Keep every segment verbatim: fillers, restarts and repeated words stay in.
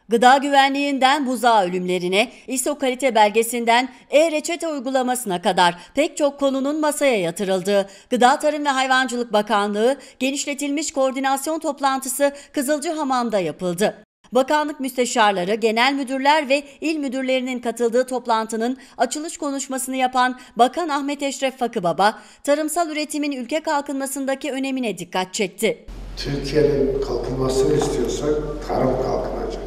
Gıda güvenliğinden buzağı ölümlerine, I S O kalite belgesinden e-reçete uygulamasına kadar pek çok konunun masaya yatırıldığı Gıda Tarım ve Hayvancılık Bakanlığı genişletilmiş koordinasyon toplantısı Kızılcahamam'da yapıldı. Bakanlık müsteşarları, genel müdürler ve il müdürlerinin katıldığı toplantının açılış konuşmasını yapan Bakan Ahmet Eşref Fakıbaba, tarımsal üretimin ülke kalkınmasındaki önemine dikkat çekti. Türkiye'nin kalkınmasını istiyorsak tarım kalkınacak.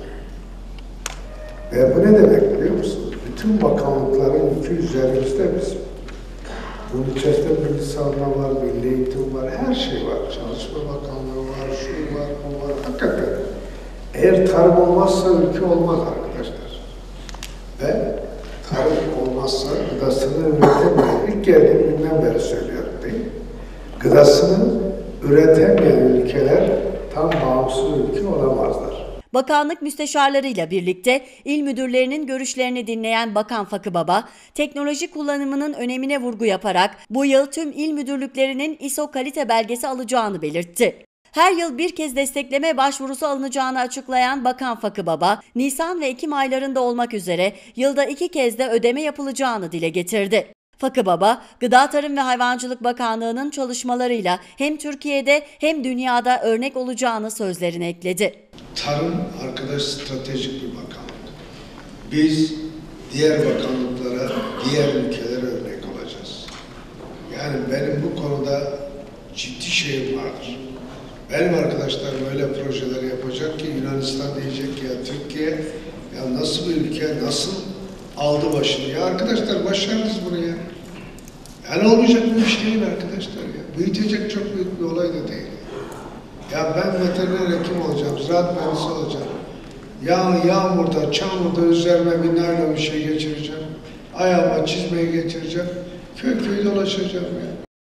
Ve bu ne demek biliyor musunuz? Bütün bakanlıkların yükü üzerimizde bizim. Bunun içerisinde Milli Savunma var, Milli Eğitim var, her şey var. Çalışma Bakanlığı var, şu var, bu var. Hakikaten. Eğer tarım olmazsa ülke olmaz arkadaşlar. Ve tarım olmazsa gıdasını üretemeyen, ilk geldiğim günden beri söylüyorum değil mi? Gıdasını üretemeyen ülkeler tam bağımsız ülke olamazlar. Bakanlık müsteşarlarıyla birlikte il müdürlerinin görüşlerini dinleyen Bakan Fakıbaba, teknoloji kullanımının önemine vurgu yaparak bu yıl tüm il müdürlüklerinin I S O kalite belgesi alacağını belirtti. Her yıl bir kez destekleme başvurusu alınacağını açıklayan Bakan Fakıbaba, Nisan ve Ekim aylarında olmak üzere yılda iki kez de ödeme yapılacağını dile getirdi. Fakıbaba, Gıda Tarım ve Hayvancılık Bakanlığı'nın çalışmalarıyla hem Türkiye'de hem dünyada örnek olacağını sözlerine ekledi. Tarım arkadaş stratejik bir bakanlık. Biz diğer bakanlıklara, diğer ülkelere örnek olacağız. Yani benim bu konuda ciddi şeyim vardır. Benim arkadaşlarım öyle projeler yapacak ki Yunanistan diyecek ki ya Türkiye ya nasıl bir ülke, nasıl aldı başını? Ya arkadaşlar başarırız bunu ya. Yani olmayacak bir iş değil arkadaşlar ya. Büyütecek çok büyük bir olay da değil. Ya ben veteriner hekim olacağım, ziraat mühendisi olacağım. Ya yağmurda, çamurda üzerime bir naylon bir şey geçireceğim. Ayağıma çizmeyi geçireceğim. Köy köy dolaşacağım ya.